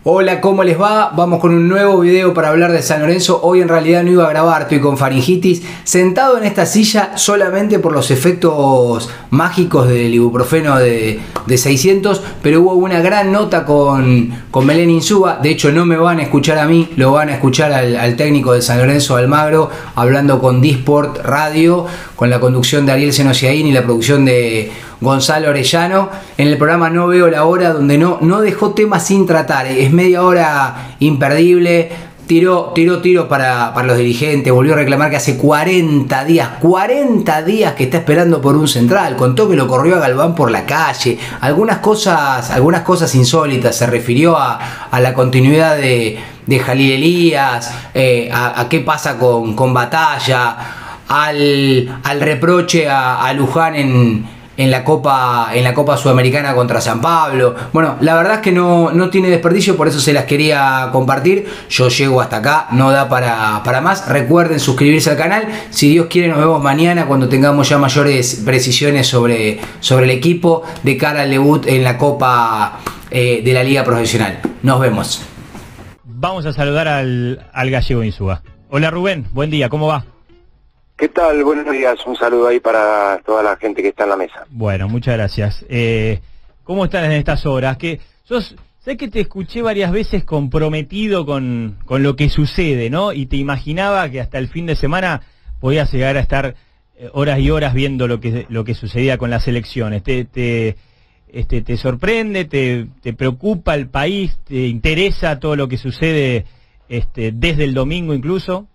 Hola, ¿cómo les va? Vamos con un nuevo video para hablar de San Lorenzo. Hoy en realidad no iba a grabar, estoy con faringitis, sentado en esta silla solamente por los efectos mágicos del ibuprofeno de 600, pero hubo una gran nota con Belén Insúa. De hecho, no me van a escuchar a mí, lo van a escuchar al técnico de San Lorenzo, Almagro, hablando con Disport Radio, con la conducción de Ariel Senosiaín y la producción de Gonzalo Orellano. En el programa No Veo la Hora, donde no dejó temas sin tratar. Es media hora imperdible. Tiró para los dirigentes. Volvió a reclamar que hace 40 días que está esperando por un central. Contó que lo corrió a Galván por la calle. Algunas cosas insólitas. Se refirió a la continuidad de Jalil Elías, a qué pasa con Batalla, al reproche a Luján en la Copa Sudamericana contra San Pablo. Bueno, la verdad es que no tiene desperdicio, por eso se las quería compartir. Yo llego hasta acá, no da para más. Recuerden suscribirse al canal. Si Dios quiere, nos vemos mañana cuando tengamos ya mayores precisiones sobre el equipo de cara al debut en la Copa de la Liga Profesional. Nos vemos. Vamos a saludar al gallego Insúa. Hola Rubén, buen día, ¿cómo va? ¿Qué tal? Buenos días, un saludo ahí para toda la gente que está en la mesa. Bueno, muchas gracias. ¿Cómo estás en estas horas? Sé que te escuché varias veces comprometido con lo que sucede, ¿no? Y te imaginaba que hasta el fin de semana podías llegar a estar horas y horas viendo lo que sucedía con las elecciones. ¿Te sorprende, te preocupa el país, te interesa todo lo que sucede desde el domingo incluso?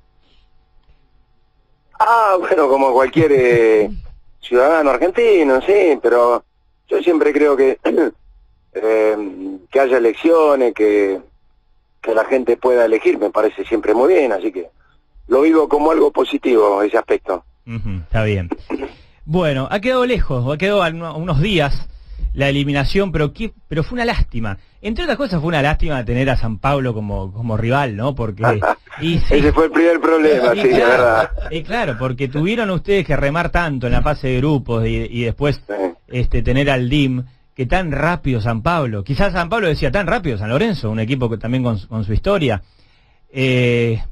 Bueno, como cualquier ciudadano argentino, sí, pero yo siempre creo que haya elecciones, que la gente pueda elegir, me parece siempre muy bien, así que lo vivo como algo positivo, ese aspecto. Está bien. Bueno, ha quedado lejos, ha quedado a unos días la eliminación, pero fue una lástima. Entre otras cosas fue una lástima tener a San Pablo como rival, ¿no? Porque ese fue el primer problema, sí, claro, de verdad. Claro, porque tuvieron ustedes que remar tanto en la fase de grupos y después tener al DIM, que tan rápido San Pablo. Quizás San Pablo decía tan rápido San Lorenzo, un equipo que también con su historia. Sí,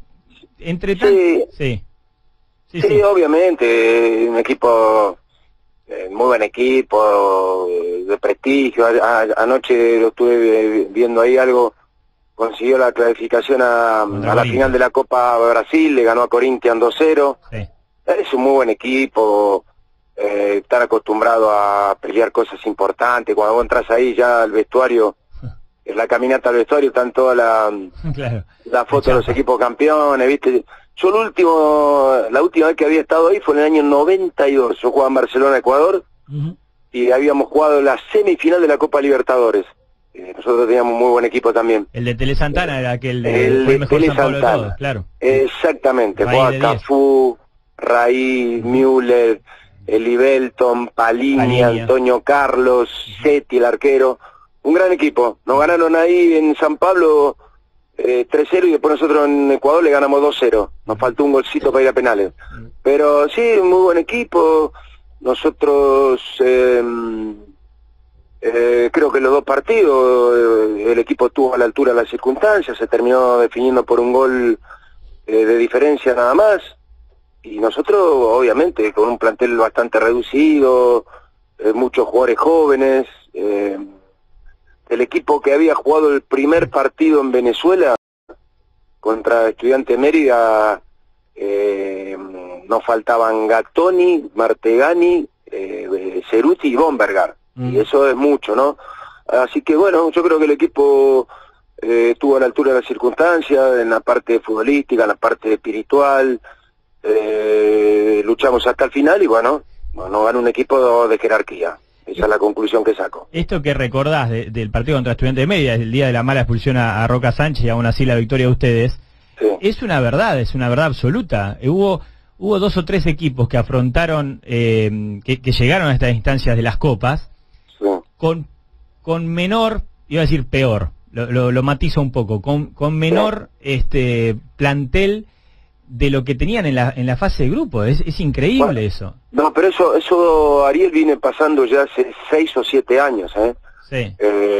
obviamente, un equipo... muy buen equipo, de prestigio. Anoche lo estuve viendo ahí algo, consiguió la clasificación a la final de la Copa Brasil, le ganó a Corinthians 2-0. Sí. Es un muy buen equipo, estar acostumbrado a pelear cosas importantes. Cuando vos entras ahí ya al vestuario, en la caminata al vestuario están todas la foto de los equipos campeones, ¿viste? Yo la última vez que había estado ahí fue en el año 92. Yo jugaba en Barcelona, Ecuador, y habíamos jugado la semifinal de la Copa Libertadores. Nosotros teníamos muy buen equipo también. El de Tele Santana era aquel el fue de mejor Tele San Pablo Santana. De todos, claro. Exactamente. Jugaba Cafú, Raí, Müller, Belton, Palini, Antonio Carlos, Seti, el arquero. Un gran equipo. Nos ganaron ahí en San Pablo 3-0 y después nosotros en Ecuador le ganamos 2-0. Nos faltó un golcito para ir a penales. Pero sí, muy buen equipo. Nosotros creo que los dos partidos el equipo estuvo a la altura de las circunstancias, se terminó definiendo por un gol de diferencia nada más. Y nosotros, obviamente, con un plantel bastante reducido, muchos jugadores jóvenes, el equipo que había jugado el primer partido en Venezuela contra Estudiantes de Mérida, nos faltaban Gattoni, Martegani, Ceruti y Bombergar, y eso es mucho, ¿no? Así que bueno, yo creo que el equipo estuvo a la altura de las circunstancias, en la parte futbolística, en la parte espiritual, luchamos hasta el final y bueno, nos ganó un equipo de jerarquía. Esa es la conclusión que saco. Esto que recordás del partido contra Estudiantes de Mérida, el día de la mala expulsión a Roca Sánchez y aún así la victoria de ustedes, sí. Es una verdad absoluta. Hubo 2 o 3 equipos que afrontaron, que llegaron a estas instancias de las copas, sí. con menor, iba a decir peor, lo matizo un poco, con menor plantel de lo que tenían en la fase de grupo. Es increíble, bueno, eso. No, pero eso Ariel viene pasando ya hace 6 o 7 años, Sí.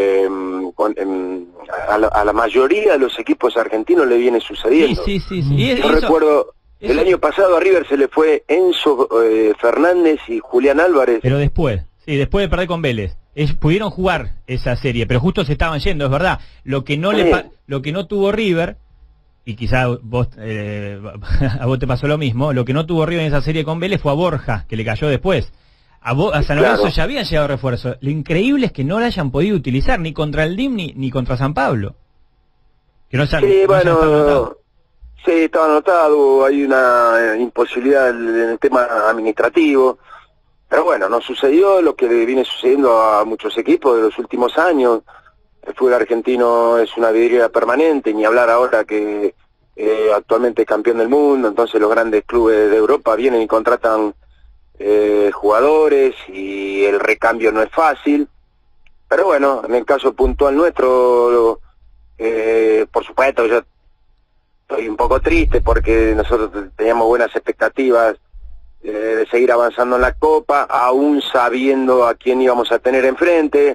A la mayoría de los equipos argentinos le viene sucediendo. Sí. Yo recuerdo, el año pasado a River se le fue Enzo Fernández y Julián Álvarez. Pero después de perder con Vélez. Pudieron jugar esa serie, pero justo se estaban yendo, es verdad. Lo que no tuvo River, y quizá vos, a vos te pasó lo mismo, lo que no tuvo River en esa serie con Vélez fue a Borja, que le cayó después. A San Lorenzo ya habían llegado refuerzos. Lo increíble es que no la hayan podido utilizar ni contra el DIM ni contra San Pablo. Que no sí, estaba anotado, hay una imposibilidad en el tema administrativo. Pero bueno, no sucedió lo que viene sucediendo a muchos equipos de los últimos años. El fútbol argentino es una vidriera permanente, ni hablar ahora que actualmente es campeón del mundo, entonces los grandes clubes de Europa vienen y contratan jugadores y el recambio no es fácil. Pero bueno, en el caso puntual nuestro, por supuesto yo estoy un poco triste porque nosotros teníamos buenas expectativas de seguir avanzando en la Copa, aún sabiendo a quién íbamos a tener enfrente,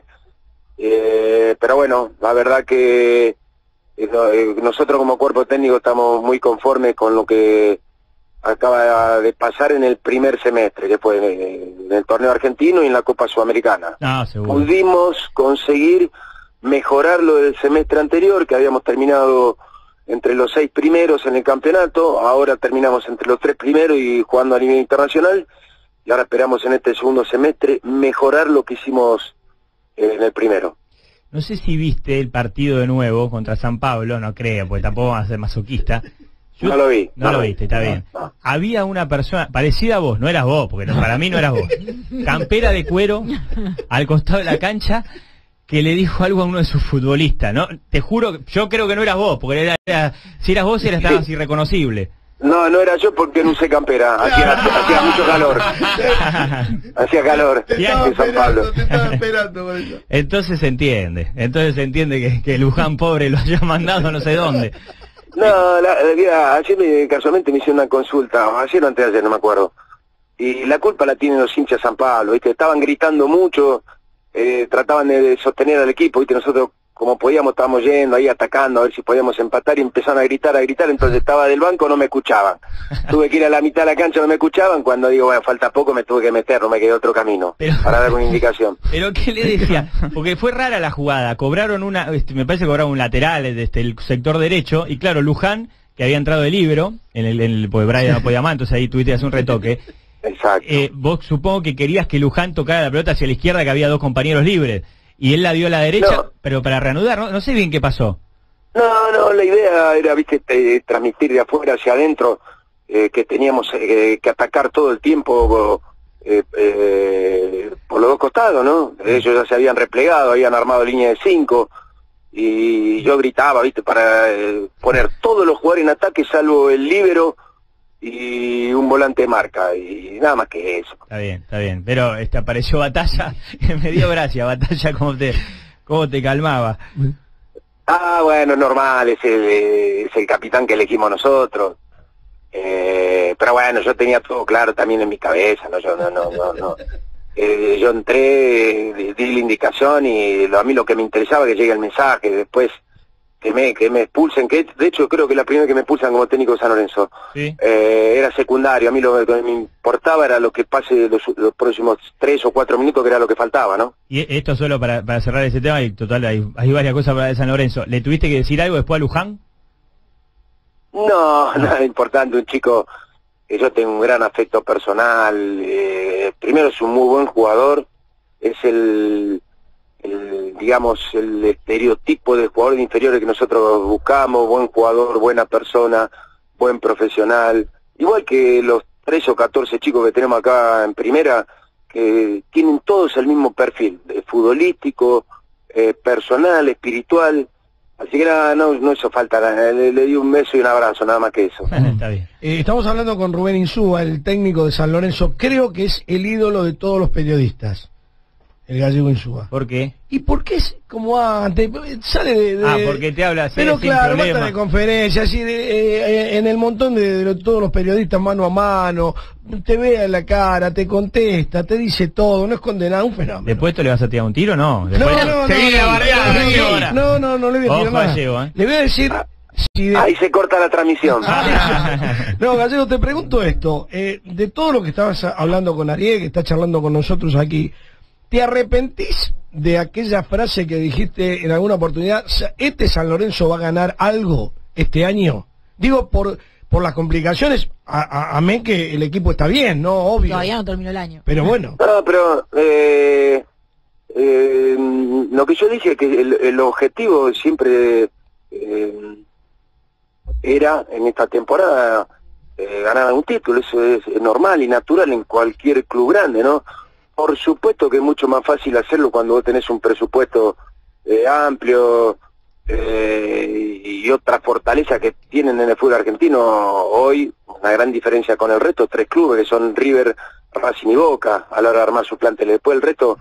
pero bueno, la verdad que nosotros como cuerpo técnico estamos muy conformes con lo que acaba de pasar en el primer semestre, que fue en el torneo argentino y en la Copa Sudamericana. Pudimos conseguir mejorar lo del semestre anterior, que habíamos terminado entre los 6 primeros en el campeonato, ahora terminamos entre los 3 primeros y jugando a nivel internacional, y ahora esperamos en este segundo semestre mejorar lo que hicimos en el primero. No sé si viste el partido de nuevo contra San Pablo, no creo, porque tampoco vas a ser masoquista. No lo vi. No lo viste, está bien. No. Había una persona, parecida a vos, no eras vos, porque para mí no eras vos, campera de cuero, al costado de la cancha, que le dijo algo a uno de sus futbolistas, ¿no? Te juro, yo creo que no eras vos, porque si eras vos estabas irreconocible. No era yo porque no usé campera, hacía mucho calor. Hacía calor en San Pablo. Te estaba esperando por eso. Entonces se entiende que Luján pobre lo haya mandado no sé dónde. No, ayer casualmente me hicieron una consulta, ayer o antes de ayer, no me acuerdo. Y la culpa la tienen los hinchas de San Pablo, ¿viste? Estaban gritando mucho, trataban de sostener al equipo, ¿viste? Nosotros como podíamos estábamos yendo ahí atacando a ver si podíamos empatar y empezaron a gritar, entonces estaba del banco, no me escuchaban. Tuve que ir a la mitad de la cancha, no me escuchaban, cuando digo, bueno, falta poco, me tuve que meter, no me quedé otro camino para dar una indicación. Pero ¿qué le decía? Porque fue rara la jugada, cobraron me parece que cobraron un lateral desde el sector derecho, y claro, Luján, que había entrado de libero, porque Brian no podía más, entonces ahí tuviste que hacer un retoque. Exacto. Vos supongo que querías que Luján tocara la pelota hacia la izquierda, que había 2 compañeros libres. Y él la dio a la derecha, pero para reanudar, no sé bien qué pasó. No, la idea era, viste, transmitir de afuera hacia adentro, que teníamos que atacar todo el tiempo por los dos costados, ¿no? Ellos ya se habían replegado, habían armado línea de 5, y yo gritaba, viste, para poner todos los jugadores en ataque, salvo el líbero y un volante de marca, y nada más que eso. Está bien, pero apareció Batalla, me dio gracia, Batalla, cómo te calmaba. Bueno, normal, es el capitán que elegimos nosotros, pero bueno, yo tenía todo claro también en mi cabeza, ¿no? Yo entré, di la indicación y a mí lo que me interesaba que llegue el mensaje, después que me expulsen, que de hecho creo que la primera que me expulsan como técnico de San Lorenzo, ¿sí? Era secundario, a mí lo que me importaba era lo que pase los próximos 3 o 4 minutos, que era lo que faltaba, ¿no? Y esto solo para cerrar ese tema, y total hay varias cosas para de San Lorenzo, ¿le tuviste que decir algo después a Luján? No, nada importante, un chico que yo tengo un gran afecto personal, primero es un muy buen jugador, es digamos, el estereotipo de jugador de inferiores que nosotros buscamos, buen jugador, buena persona, buen profesional, igual que los 13 o 14 chicos que tenemos acá en primera, que tienen todos el mismo perfil, futbolístico, personal, espiritual, así que no hizo falta, le di un beso y un abrazo, nada más que eso. Está bien. Estamos hablando con Rubén Insúa, el técnico de San Lorenzo, creo que es el ídolo de todos los periodistas. el Gallego Insúa. ¿Por qué? ¿Y por qué es como antes? Sale de porque te habla así, pero sin claro, problema. basta de conferencias, así en el montón de todos los periodistas mano a mano, te ve a la cara, te contesta, te dice todo, no esconde nada, un fenómeno. ¿Después te le vas a tirar un tiro? No. Después se viene la barriada. No, le voy a tirar nada. Gallego, Le voy a decir... Ahí se corta la transmisión. No, Gallego, te pregunto esto. De todo lo que estabas hablando con Ariel, que está charlando con nosotros aquí, ¿te arrepentís de aquella frase que dijiste en alguna oportunidad? ¿Este San Lorenzo va a ganar algo este año? Digo, por las complicaciones, amén que el equipo está bien, ¿no? Obvio. Todavía no terminó el año. Pero bueno. No, pero lo que yo dije es que el objetivo siempre era en esta temporada ganar un título. Eso es normal y natural en cualquier club grande, ¿no? Por supuesto que es mucho más fácil hacerlo cuando vos tenés un presupuesto amplio y otra fortaleza que tienen en el fútbol argentino hoy, una gran diferencia con el resto, 3 clubes que son River, Racing y Boca a la hora de armar sus planteles. Después el resto,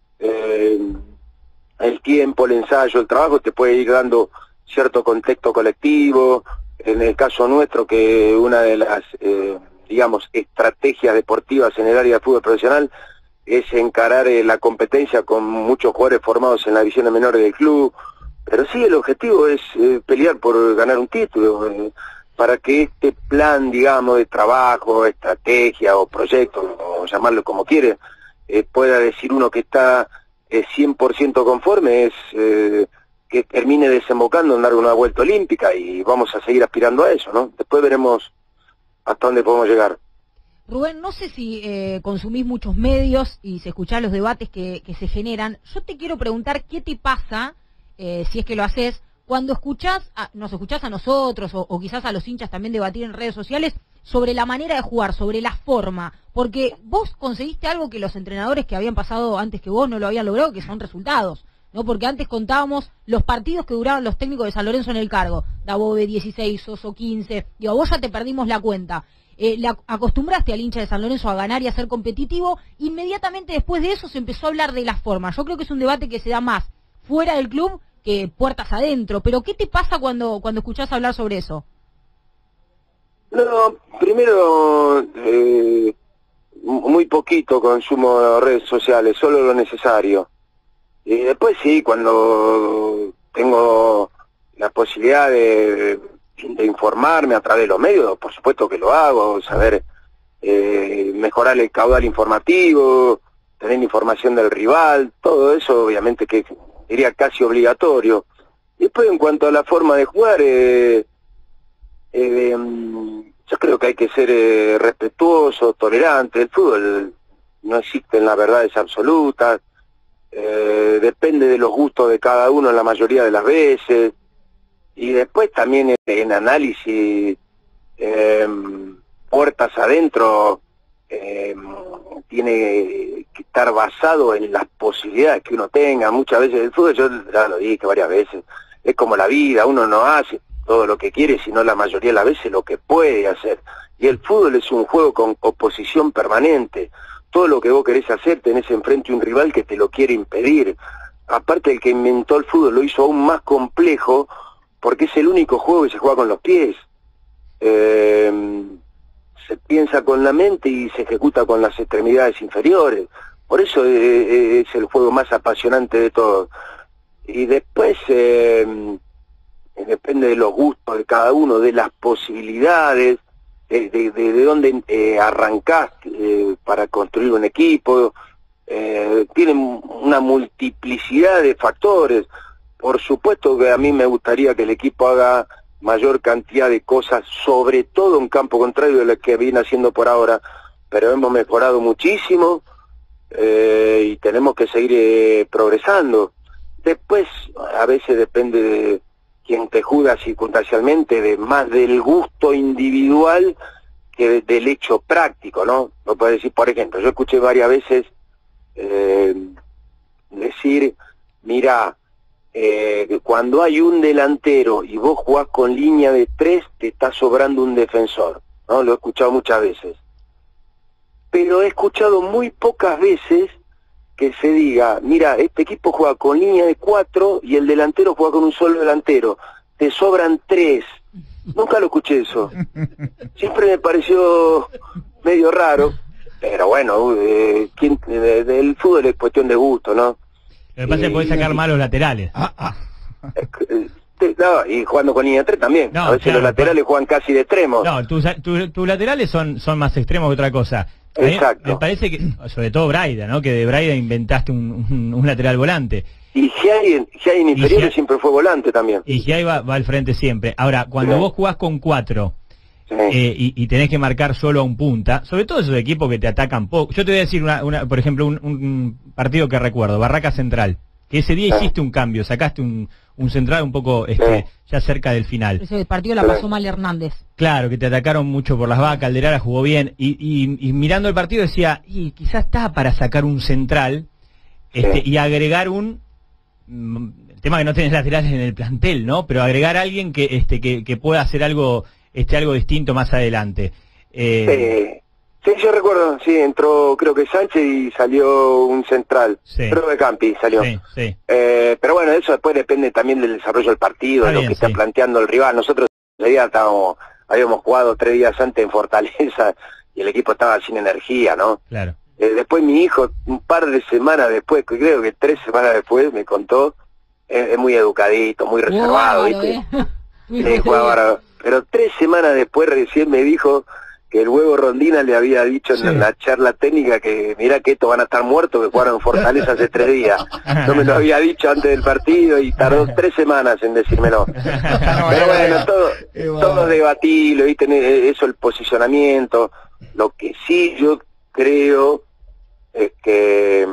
el tiempo, el ensayo, el trabajo te puede ir dando cierto contexto colectivo. En el caso nuestro, que una de las, digamos, estrategias deportivas en el área de fútbol profesional es encarar la competencia con muchos jugadores formados en las divisiones menores del club. Pero sí, el objetivo es pelear por ganar un título, para que este plan, digamos, de trabajo, estrategia o proyecto, o llamarlo como quiere, pueda decir uno que está 100% conforme, es que termine desembocando en dar una vuelta olímpica, y vamos a seguir aspirando a eso, ¿no? Después veremos hasta dónde podemos llegar. Rubén, no sé si consumís muchos medios y si escuchás los debates que se generan. Yo te quiero preguntar qué te pasa, si es que lo haces, cuando nos escuchás a nosotros o quizás a los hinchas también debatir en redes sociales sobre la manera de jugar, sobre la forma, porque vos conseguiste algo que los entrenadores que habían pasado antes que vos no lo habían logrado, que son resultados, ¿no? Porque antes contábamos los partidos que duraban los técnicos de San Lorenzo en el cargo, Dabove 16, Soso 15, digo, a vos ya te perdimos la cuenta. Acostumbraste al hincha de San Lorenzo a ganar y a ser competitivo. Inmediatamente después de eso se empezó a hablar de la forma. Yo creo que es un debate que se da más fuera del club que puertas adentro, pero ¿qué te pasa cuando escuchás hablar sobre eso? No, primero, muy poquito consumo de redes sociales, solo lo necesario. Y después sí, cuando tengo la posibilidad de informarme a través de los medios, por supuesto que lo hago, saber mejorar el caudal informativo, tener información del rival, todo eso obviamente que diría casi obligatorio. Después, en cuanto a la forma de jugar, yo creo que hay que ser respetuoso, tolerante. El fútbol no existen las verdades absolutas, depende de los gustos de cada uno en la mayoría de las veces. Y después también en análisis, puertas adentro, tiene que estar basado en las posibilidades que uno tenga. Muchas veces el fútbol, yo ya lo dije varias veces, es como la vida, uno no hace todo lo que quiere, sino la mayoría de las veces lo que puede hacer. Y el fútbol es un juego con oposición permanente. Todo lo que vos querés hacer tenés enfrente un rival que te lo quiere impedir. Aparte, el que inventó el fútbol lo hizo aún más complejo, porque es el único juego que se juega con los pies. Se piensa con la mente y se ejecuta con las extremidades inferiores. Por eso es el juego más apasionante de todos. Y después depende de los gustos de cada uno, de las posibilidades, de dónde arrancás para construir un equipo. Tienen una multiplicidad de factores. Por supuesto que a mí me gustaría que el equipo haga mayor cantidad de cosas, sobre todo en campo contrario de lo que viene haciendo por ahora, pero hemos mejorado muchísimo y tenemos que seguir progresando. Después, a veces depende de quien te juzga circunstancialmente, más del gusto individual que del hecho práctico, ¿no? No puedes decir, por ejemplo, yo escuché varias veces decir, mira, cuando hay un delantero y vos jugás con línea de 3, te está sobrando un defensor, ¿no? Lo he escuchado muchas veces. Pero he escuchado muy pocas veces que se diga, mira, este equipo juega con línea de 4 y el delantero juega con un solo delantero, te sobran 3. Nunca lo escuché eso. Siempre me pareció medio raro, pero bueno, el fútbol es cuestión de gusto, ¿no? Lo que pasa es que podés sacar malos laterales. No, y jugando con línea 3 también. No, a veces claro, los laterales juegan casi de extremos. No, tus laterales son más extremos que otra cosa. Exacto. Me parece que, sobre todo Braida, ¿no? Que de Braida inventaste un lateral volante. Y Giai en inferiores siempre fue volante también. Y Giai va al frente siempre. Ahora, cuando vos jugás con 4 y tenés que marcar solo a un punta, sobre todo esos equipos que te atacan poco. Yo te voy a decir, por ejemplo, un partido que recuerdo, Barraca Central, que ese día hiciste un cambio, sacaste un central un poco ya cerca del final. Ese partido la pasó mal Hernández. Claro, que te atacaron mucho por las vacas, Calderara jugó bien, y mirando el partido decía, y quizás está para sacar un central y agregar el tema que no tenés laterales en el plantel, ¿no? Pero agregar a alguien que pueda hacer algo distinto más adelante. Sí, yo recuerdo, entró creo que Sánchez y salió un central, creo que Campi salió. Pero bueno, eso después depende también del desarrollo del partido, de lo que está planteando el rival. Nosotros ese día habíamos jugado 3 días antes en Fortaleza y el equipo estaba sin energía, ¿no? Claro. Después mi hijo, un par de semanas después, creo que 3 semanas después, me contó, es muy educadito, muy reservado, ¿viste? Pero 3 semanas después recién me dijo que el Huevo Rondina le había dicho en la charla técnica que mira que estos van a estar muertos, que jugaron en Fortaleza hace 3 días. No me lo había dicho antes del partido y tardó 3 semanas en decírmelo. Pero bueno, todo debatible, ¿viste? Eso, el posicionamiento. Lo que sí yo creo es que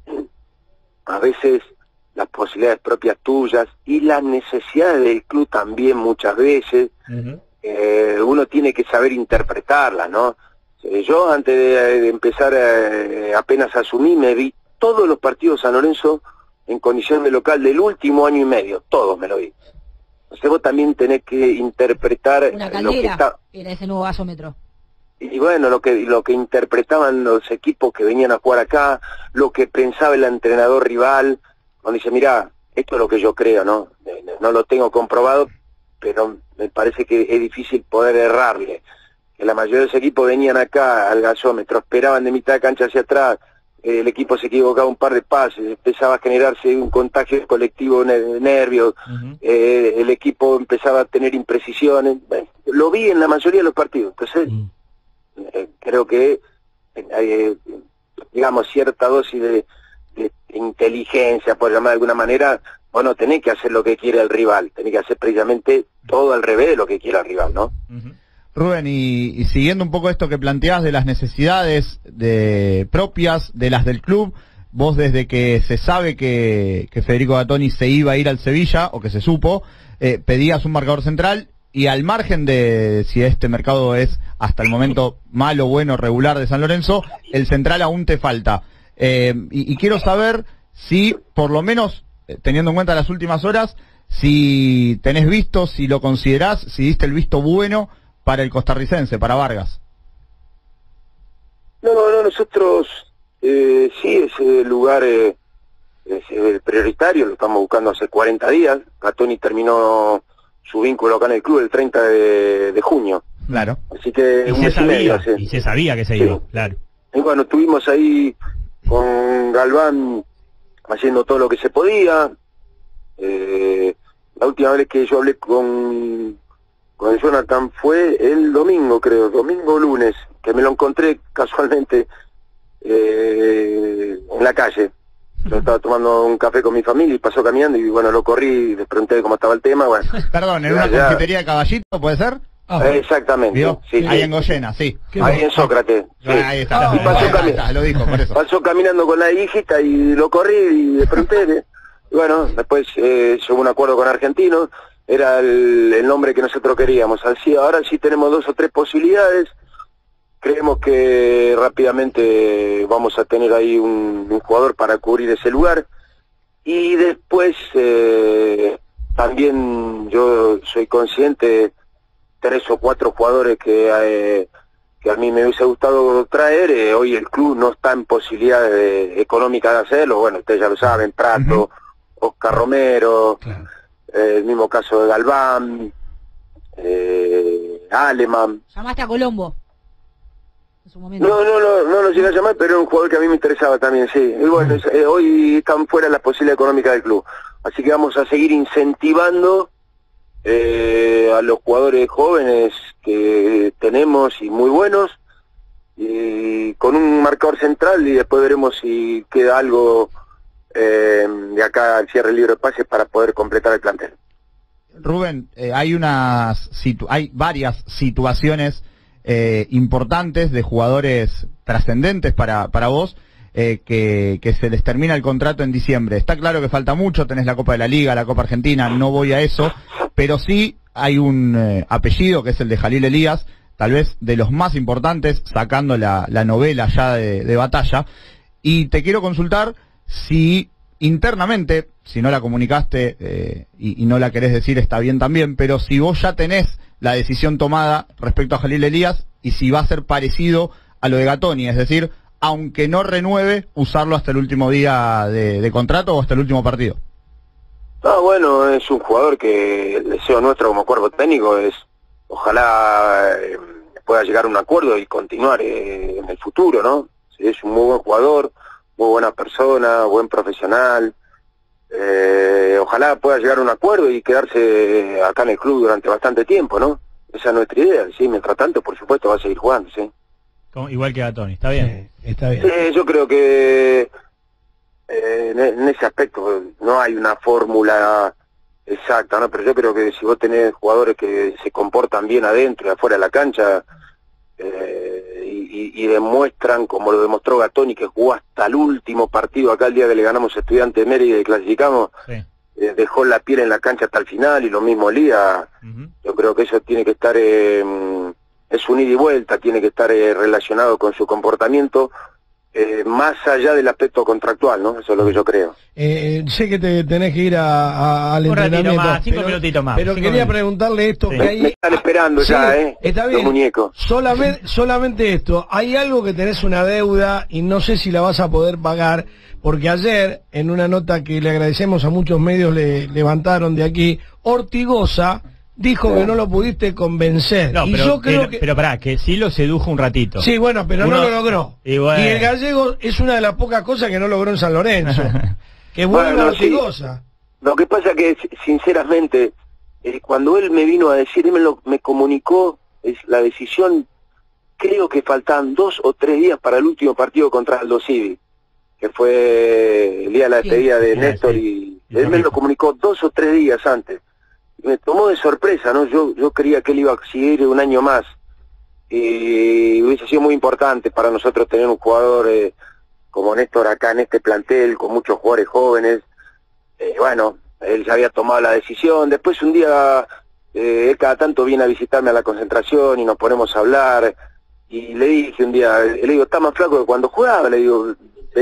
a veces las posibilidades propias tuyas y las necesidades del club también muchas veces, uno tiene que saber interpretarlas, ¿no? Yo antes de empezar, apenas asumí, me vi todos los partidos de San Lorenzo en condición de local del último año y medio, todos me lo vi. Entonces vos también tenés que interpretar lo que era ese nuevo gasómetro. Y bueno, lo que interpretaban los equipos que venían a jugar acá, lo que pensaba el entrenador rival, cuando dice, mirá, esto es lo que yo creo, ¿no? No lo tengo comprobado, pero me parece que es difícil poder errarle. Que la mayoría de los equipos venían acá al gasómetro, esperaban de mitad de cancha hacia atrás, el equipo se equivocaba un par de pases, empezaba a generarse un contagio colectivo de nervios, el equipo empezaba a tener imprecisiones. Bueno, lo vi en la mayoría de los partidos, entonces creo que digamos cierta dosis de inteligencia, por llamar de alguna manera, bueno, tenés que hacer lo que quiere el rival, tenés que hacer precisamente todo al revés de lo que quiere el rival, ¿no? Rubén, y siguiendo un poco esto que planteás de las necesidades propias de las del club, vos desde que se sabe que Federico Gattoni se iba a ir al Sevilla, o que se supo, pedías un marcador central, y al margen de si este mercado es hasta el momento malo, bueno, regular de San Lorenzo, el central aún te falta. Y quiero saber si, por lo menos, teniendo en cuenta las últimas horas, si tenés visto, si lo considerás, si diste el visto bueno para el costarricense, para Vargas. No, nosotros sí, ese lugar es prioritario, lo estamos buscando hace 40 días. Gattoni terminó su vínculo acá en el club el 30 de junio. Claro. Así que y se sabía que se iba, claro. Y bueno, estuvimos ahí con Galván haciendo todo lo que se podía. La última vez que yo hablé con Jonathan fue el domingo, creo, domingo o lunes, que me lo encontré casualmente en la calle. Yo estaba tomando un café con mi familia y pasó caminando y bueno, lo corrí y les pregunté cómo estaba el tema. Bueno, perdón, ¿en una confitería de Caballito puede ser? Exactamente. Sí, ahí en Goyena, sí. Ahí en Sócrates. Sí. Ahí está. Lo dijo, por eso. Pasó caminando con la hijita y lo corrí y le pregunté. Y bueno, después llegó un acuerdo con Argentinos, era el nombre que nosotros queríamos. Así, ahora sí tenemos 2 o 3 posibilidades. Creemos que rápidamente vamos a tener ahí un jugador para cubrir ese lugar. Y después también yo soy consciente de 3 o 4 jugadores que que a mí me hubiese gustado traer. Hoy el club no está en posibilidades económicas de hacerlo. Bueno, ustedes ya lo saben, Prato, Oscar Romero, Claro. El mismo caso de Galván, Aleman. Llamaste a Colombo en su momento. No lo llegué a llamar, pero era un jugador que a mí me interesaba también, sí. Y bueno, hoy están fuera las posibilidades económicas del club. Así que vamos a seguir incentivando a los jugadores jóvenes que tenemos y muy buenos, y con un marcador central, y después veremos si queda algo de acá al cierre libre de pases para poder completar el plantel. Rubén, hay varias situaciones importantes de jugadores trascendentes para vos, que se les termina el contrato en diciembre. Está claro que falta mucho, tenés la Copa de la Liga, la Copa Argentina, no voy a eso, pero sí hay un apellido que es el de Jalil Elías, tal vez de los más importantes, sacando la novela ya de Batalla, y te quiero consultar si internamente, si no la comunicaste y no la querés decir, está bien también, pero si vos ya tenés la decisión tomada respecto a Jalil Elías y si va a ser parecido a lo de Gatoni, es decir, aunque no renueve, usarlo hasta el último día de contrato o hasta el último partido. Bueno, es un jugador que el deseo nuestro como cuerpo técnico es, ojalá pueda llegar a un acuerdo y continuar en el futuro, ¿no? Sí, es un muy buen jugador, muy buena persona, buen profesional. Ojalá pueda llegar a un acuerdo y quedarse acá en el club durante bastante tiempo, ¿no? Esa es nuestra idea, sí. Mientras tanto, por supuesto, va a seguir jugando, sí. Igual que Gatoni, ¿está bien? Sí, está bien. Yo creo que en ese aspecto no hay una fórmula exacta, ¿no? Pero yo creo que si vos tenés jugadores que se comportan bien adentro y afuera de la cancha, y demuestran, como lo demostró Gatoni, que jugó hasta el último partido acá el día que le ganamos a Estudiantes de Mérida y clasificamos, Sí. Dejó la piel en la cancha hasta el final, y lo mismo Elías. Yo creo que eso tiene que estar, es un ida y vuelta, tiene que estar relacionado con su comportamiento, más allá del aspecto contractual, ¿no? Eso es lo que yo creo. Sé que te tenés que ir al Un ratito entrenamiento. más, 5 minutitos más. Pero 5 quería minutos. preguntarle esto, Sí. que hay... Me están esperando Sí, ya, está los bien. muñecos. Solamente esto, hay algo que tenés una deuda y no sé si la vas a poder pagar, porque ayer, en una nota que le agradecemos a muchos medios, le levantaron de aquí, Ortigosa dijo que no lo pudiste convencer. No, y pero, yo creo pero pará, que sí lo sedujo un ratito. Sí, bueno, pero Uno- no lo logró. Y bueno. el gallego es una de las pocas cosas que no logró en San Lorenzo. Que vuelva Bueno, sí. Ortigosa. Lo que pasa que, sinceramente, cuando él me vino a decir, me comunicó la decisión, creo que faltaban 2 o 3 días para el último partido contra Aldo Civi, que fue el día de la despedida de Sí, Néstor, sí. y él me lo comunicó 2 o 3 días antes. Y me tomó de sorpresa, ¿no? Yo creía que él iba a seguir un año más, y hubiese sido muy importante para nosotros tener un jugador como Néstor acá en este plantel, con muchos jugadores jóvenes. Bueno, él ya había tomado la decisión. Después un día, él cada tanto viene a visitarme a la concentración y nos ponemos a hablar, y le dije un día, le digo, está más flaco que cuando jugaba, le digo,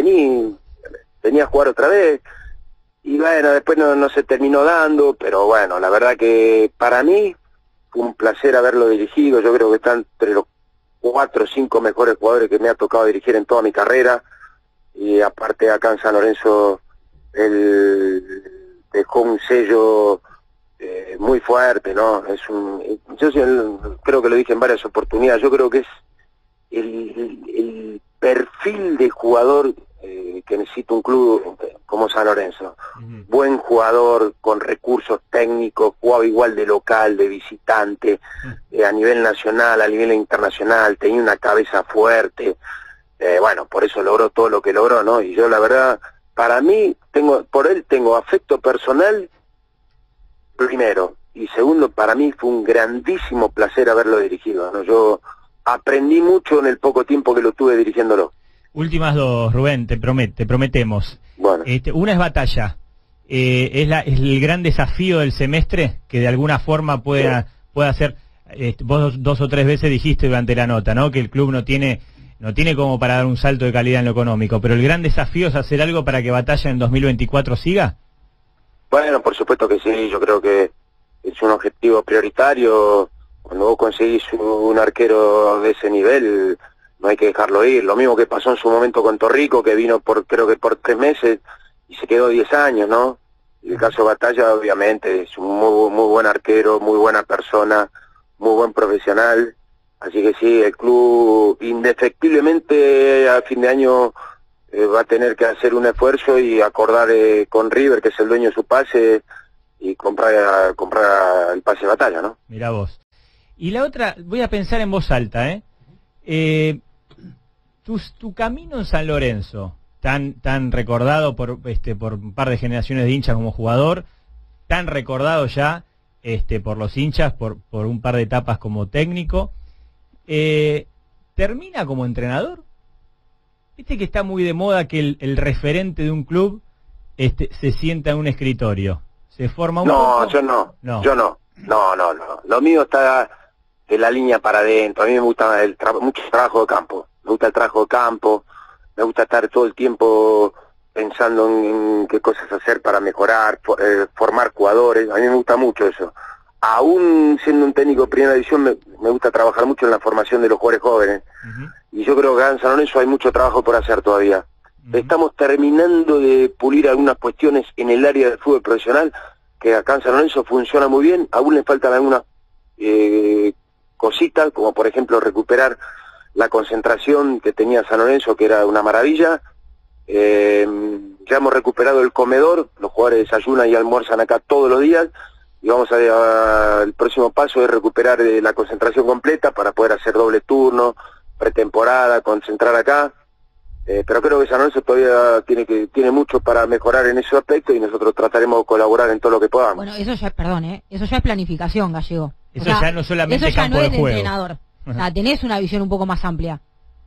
venía a jugar otra vez. Y bueno, después no se terminó dando, pero bueno, la verdad que para mí fue un placer haberlo dirigido. Yo creo que está entre los 4 o 5 mejores jugadores que me ha tocado dirigir en toda mi carrera, y aparte acá en San Lorenzo él dejó un sello muy fuerte, ¿no? Yo creo que lo dije en varias oportunidades, yo creo que es el perfil de jugador que necesita un club como San Lorenzo. Buen jugador, con recursos técnicos, jugaba igual de local, de visitante, a nivel nacional, a nivel internacional, tenía una cabeza fuerte. Bueno, por eso logró todo lo que logró, ¿no? Y yo, la verdad, para mí, por él tengo afecto personal, primero, y segundo, para mí fue un grandísimo placer haberlo dirigido, ¿no? Yo aprendí mucho en el poco tiempo que lo tuve dirigiéndolo. Últimas dos, Rubén, te prometemos. Bueno. Una es Batalla. Es el gran desafío del semestre, que de alguna forma pueda hacer. Vos 2 o 3 veces dijiste durante la nota, ¿no? Que el club no tiene como para dar un salto de calidad en lo económico, pero el gran desafío es hacer algo para que Batalla en 2024 siga. Bueno, por supuesto que sí, yo creo que es un objetivo prioritario. Cuando vos conseguís un arquero de ese nivel, no hay que dejarlo ir. Lo mismo que pasó en su momento con Torrico, que vino creo que por 3 meses y se quedó 10 años, ¿no? Y el caso de Batalla, obviamente, es un muy buen arquero, muy buena persona, muy buen profesional. Así que sí, el club indefectiblemente a fin de año va a tener que hacer un esfuerzo y acordar con River, que es el dueño de su pase, y comprar el pase de Batalla, ¿no? Mirá vos. Y la otra, voy a pensar en voz alta, tu camino en San Lorenzo, tan recordado por un par de generaciones de hinchas como jugador, tan recordado ya por los hinchas, por un par de etapas como técnico, ¿termina como entrenador? Viste que está muy de moda que el referente de un club se sienta en un escritorio. ¿Se forma un poco? Yo no. No. Lo mío está de la línea para adentro. A mí me gusta mucho el trabajo de campo. Me gusta el trabajo de campo. Me gusta estar todo el tiempo pensando en qué cosas hacer para mejorar, formar jugadores. A mí me gusta mucho eso. Aún siendo un técnico de primera división, me gusta trabajar mucho en la formación de los jugadores jóvenes. Y yo creo que acá en San Lorenzo hay mucho trabajo por hacer todavía. Estamos terminando de pulir algunas cuestiones en el área del fútbol profesional, que acá en San Lorenzo funciona muy bien. Aún le faltan algunas cositas, como por ejemplo recuperar la concentración que tenía San Lorenzo, que era una maravilla. Ya hemos recuperado el comedor, los jugadores desayunan y almuerzan acá todos los días, y vamos el próximo paso es recuperar la concentración completa para poder hacer doble turno, pretemporada, concentrar acá. Pero creo que San Lorenzo todavía tiene mucho para mejorar en ese aspecto, y nosotros trataremos de colaborar en todo lo que podamos. Bueno, eso ya, eso ya es planificación, Gallego. Eso ya no solamente eso ya campo no es de de juego. entrenador. O sea, tenés una visión un poco más amplia.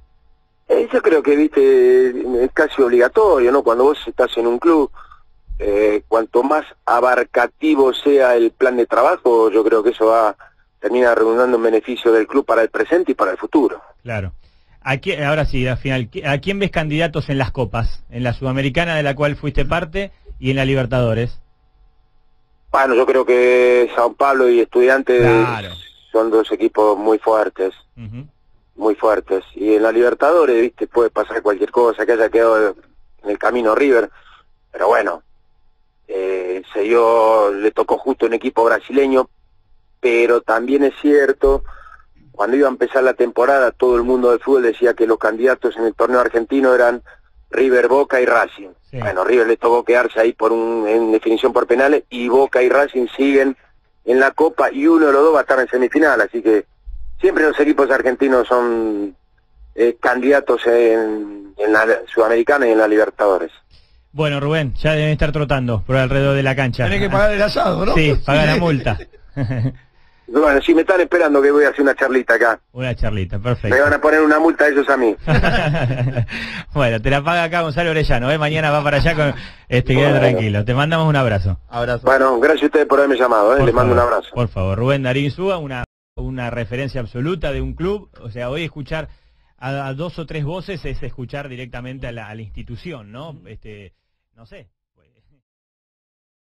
Yo creo que, viste, es casi obligatorio, ¿no? Cuando vos estás en un club, cuanto más abarcativo sea el plan de trabajo, yo creo que eso termina redundando en beneficio del club para el presente y para el futuro. Claro. Ahora sí, al final, ¿a quién ves candidatos en las copas? En la Sudamericana, de la cual fuiste parte, y en la Libertadores. Bueno, yo creo que Sao Paulo y Estudiantes son dos equipos muy fuertes. Muy fuertes. Y en la Libertadores, viste, puede pasar cualquier cosa, que haya quedado en el camino River. Pero bueno, le tocó justo un equipo brasileño, pero también es cierto, cuando iba a empezar la temporada, todo el mundo del fútbol decía que los candidatos en el torneo argentino eran River, Boca y Racing. Sí. Bueno, River le tocó quedarse ahí en definición por penales, y Boca y Racing siguen en la Copa, y uno de los dos va a estar en semifinal, así que siempre los equipos argentinos son candidatos en la Sudamericana y en la Libertadores. Bueno, Rubén, ya deben estar trotando por alrededor de la cancha. Tenés que pagar el asado, ¿no? Sí, pagar la multa. Bueno, si me están esperando que voy a hacer una charlita acá. Una charlita, perfecto. Me van a poner una multa ellos a mí. Bueno, te la paga acá Gonzalo Orellano, mañana va para allá con queda tranquilo. Te mandamos un abrazo. Abrazo. Bueno, gracias a ustedes por haberme llamado, les mando un abrazo. Por favor, Rubén Darín Insúa, una referencia absoluta de un club. O sea, hoy escuchar a 2 o 3 voces es escuchar directamente a la institución, ¿no? No sé.